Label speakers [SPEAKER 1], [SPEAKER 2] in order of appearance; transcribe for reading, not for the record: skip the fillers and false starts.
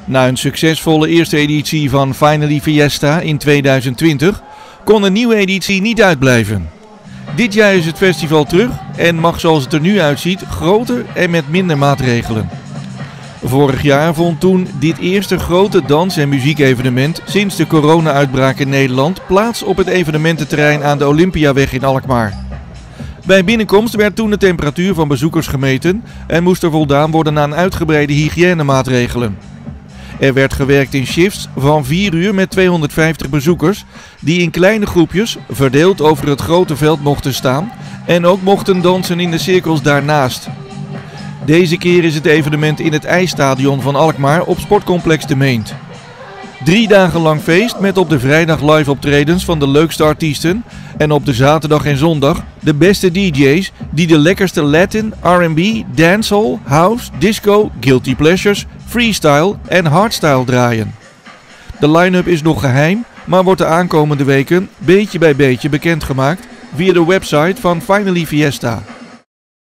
[SPEAKER 1] Na een succesvolle eerste editie van Finally Fiesta in 2020 kon een nieuwe editie niet uitblijven. Dit jaar is het festival terug en mag zoals het er nu uitziet groter en met minder maatregelen. Vorig jaar vond toen dit eerste grote dans- en muziekevenement sinds de corona-uitbraak in Nederland plaats op het evenemententerrein aan de Olympiaweg in Alkmaar. Bij binnenkomst werd toen de temperatuur van bezoekers gemeten en moest er voldaan worden aan uitgebreide hygiënemaatregelen. Er werd gewerkt in shifts van 4 uur met 250 bezoekers die in kleine groepjes verdeeld over het grote veld mochten staan en ook mochten dansen in de cirkels daarnaast. Deze keer is het evenement in het ijsstadion van Alkmaar op sportcomplex De Meent. 3 dagen lang feest met op de vrijdag live optredens van de leukste artiesten en op de zaterdag en zondag de beste DJ's die de lekkerste Latin, R&B, dancehall, house, disco, guilty pleasures, freestyle en hardstyle draaien. De line-up is nog geheim, maar wordt de aankomende weken beetje bij beetje bekendgemaakt via de website van Finally Fiesta.